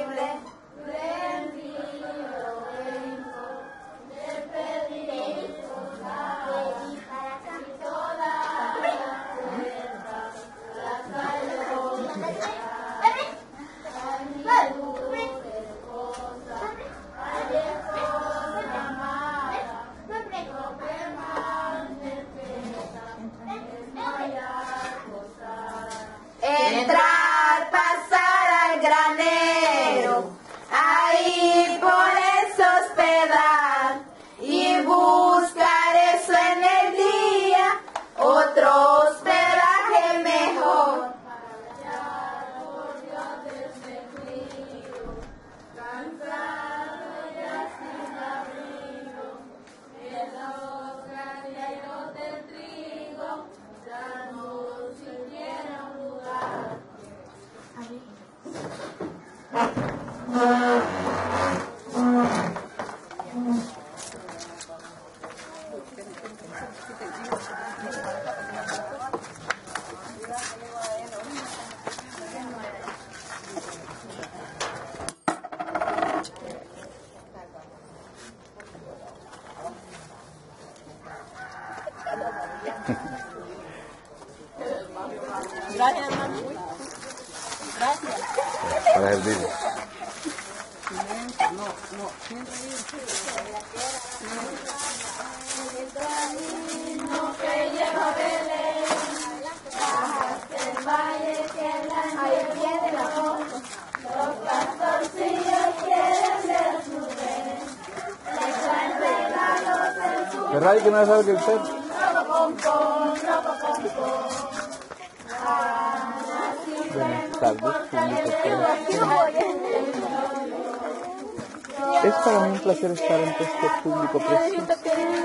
Entrar, pasar al granero, ahí poderse hospedar y buscar eso en el día, otro hospedaje mejor. Cansado ya sin abrigo, en los graneros del trigo, ya no siquiera un lugar. Gracias, mami. Gracias. Para el vídeo. El camino que lleva a Belén, bajaste el valle que la nieve heló. Los pastorcillos quieren ver su rey, les traen regalos en su ¿Qué radio que no sabe que usted? Buenas tardes, es para mí un placer estar ante este público precioso.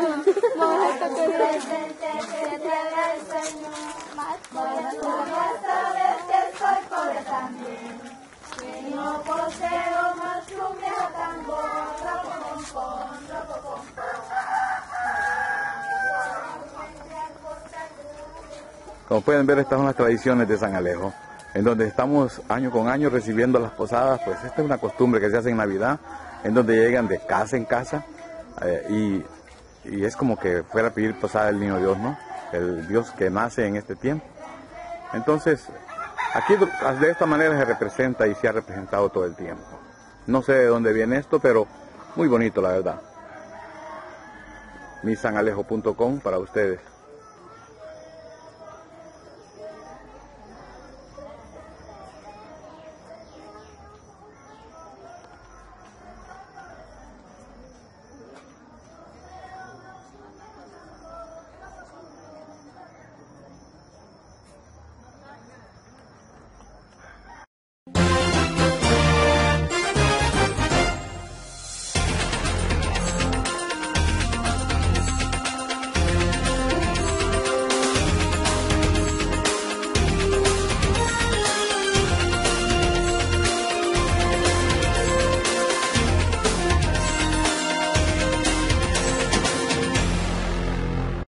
Como pueden ver, estas son las tradiciones de San Alejo, en donde estamos año con año recibiendo las posadas. Pues esta es una costumbre que se hace en Navidad, en donde llegan de casa en casa, y es como que fuera a pedir posada el niño Dios, ¿no? El Dios que nace en este tiempo. Entonces, aquí de esta manera se representa y se ha representado todo el tiempo. No sé de dónde viene esto, pero muy bonito, la verdad. misanalejo.com para ustedes.